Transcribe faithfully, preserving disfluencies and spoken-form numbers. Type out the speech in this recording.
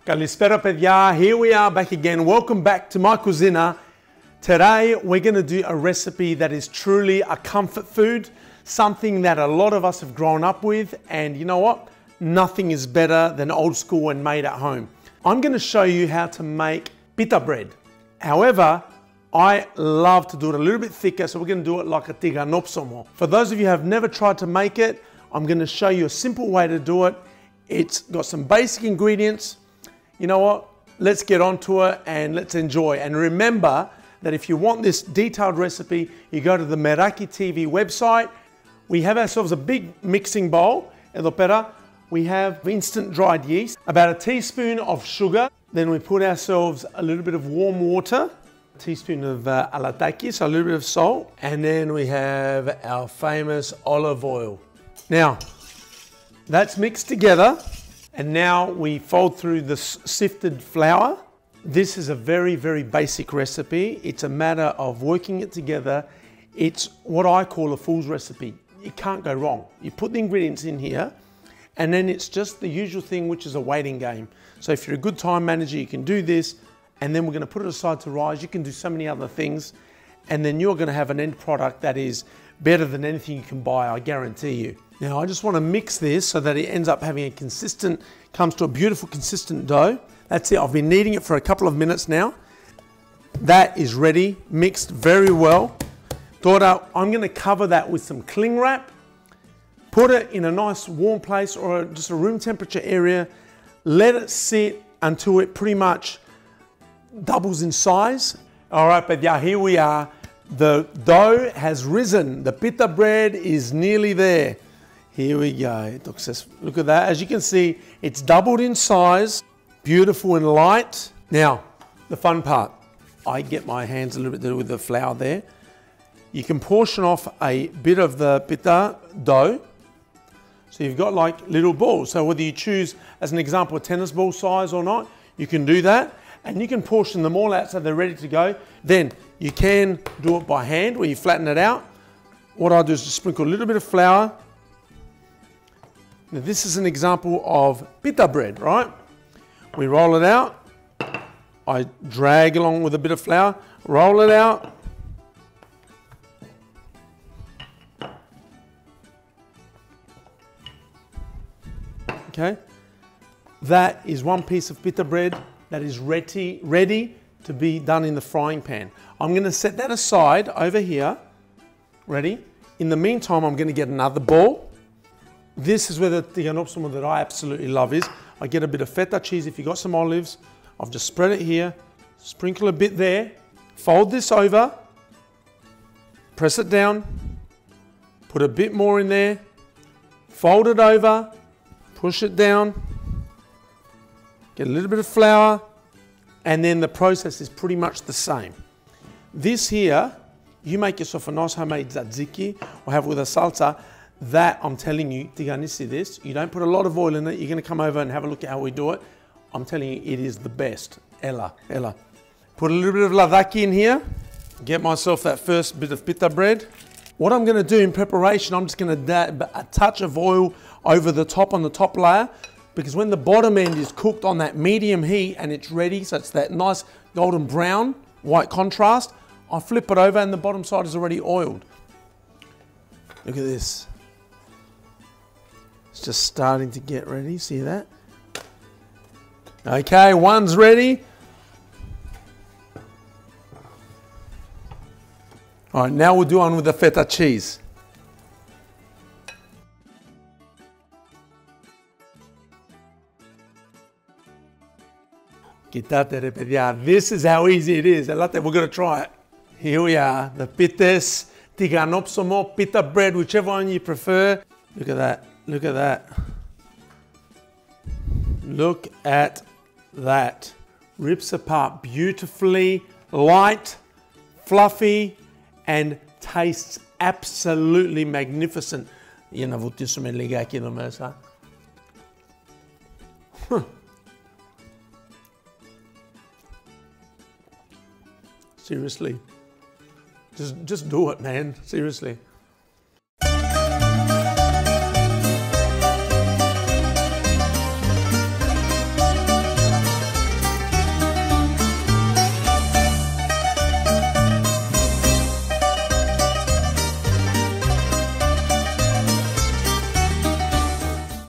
Kalispera παιδιά, here we are back again. Welcome back to my cuisina. Today we're going to do a recipe that is truly a comfort food, something that a lot of us have grown up with, and you know what? Nothing is better than old school and made at home. I'm going to show you how to make pita bread. However, I love to do it a little bit thicker, so we're going to do it like a tiganopsomo. For those of you who have never tried to make it, I'm going to show you a simple way to do it. It's got some basic ingredients. You know what? Let's get onto it and let's enjoy. And remember that if you want this detailed recipe, you go to the Meraki T V website. We have ourselves a big mixing bowl. Εδώ πέρα, we have instant dried yeast, about a teaspoon of sugar. Then we put ourselves a little bit of warm water, a teaspoon of uh, alataki, so a little bit of salt. And then we have our famous olive oil. Now, that's mixed together. And now we fold through the sifted flour. This is a very, very basic recipe. It's a matter of working it together. It's what I call a fool's recipe. You can't go wrong. You put the ingredients in here, and then it's just the usual thing, which is a waiting game. So if you're a good time manager, you can do this, and then we're gonna put it aside to rise. You can do so many other things, and then you're gonna have an end product that is better than anything you can buy, I guarantee you. Now I just want to mix this so that it ends up having a consistent, comes to a beautiful consistent dough. That's it, I've been kneading it for a couple of minutes now. That is ready, mixed very well. Daughter, I'm going to cover that with some cling wrap. Put it in a nice warm place or just a room temperature area. Let it sit until it pretty much doubles in size. All right, but yeah, here we are. The dough has risen. The pita bread is nearly there. Here we go. Look at that. As you can see, it's doubled in size. Beautiful and light. Now, the fun part. I get my hands a little bit dirty with the flour there. You can portion off a bit of the pita dough. So you've got like little balls. So whether you choose, as an example, a tennis ball size or not, you can do that. And you can portion them all out so they're ready to go. Then you can do it by hand where you flatten it out. What I'll do is just sprinkle a little bit of flour. Now this is an example of pita bread, right? We roll it out. I drag along with a bit of flour, roll it out. Okay, that is one piece of pita bread that is ready, ready to be done in the frying pan. I'm going to set that aside over here, ready. In the meantime, I'm going to get another ball. This is where the tiganopsomo that I absolutely love is. I get a bit of feta cheese. If you've got some olives, I've just spread it here, sprinkle a bit there, fold this over, press it down, put a bit more in there, fold it over, push it down, get a little bit of flour, and then the process is pretty much the same. This here, you make yourself a nice homemade tzatziki or have it with a salsa. That, I'm telling you, tiganisi this, you don't put a lot of oil in it, you're going to come over and have a look at how we do it. I'm telling you, it is the best. Ella, Ella. Put a little bit of ladaki in here, get myself that first bit of pita bread. What I'm going to do in preparation, I'm just going to dab a touch of oil over the top on the top layer, because when the bottom end is cooked on that medium heat and it's ready, so it's that nice golden brown, white contrast, I flip it over and the bottom side is already oiled. Look at this. It's just starting to get ready, see that? Okay, one's ready. All right, now we'll do one with the feta cheese. Κοιτάτε ρε παιδιά, this is how easy it is. Ελάτε, we're gonna try it. Here we are, the pites, tiganopsomo, pita bread, whichever one you prefer. Look at that, look at that. Look at that. Rips apart beautifully, light, fluffy, and tastes absolutely magnificent. Για να βουτήσουμε λιγάκι εδώ μέσα. Seriously. Just, just do it, man. Seriously.